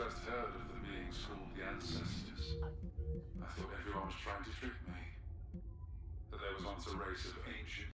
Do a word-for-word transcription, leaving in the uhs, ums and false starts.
first heard of the beings called the Ancestors, I thought everyone was trying to trick me. That there was once a race of ancient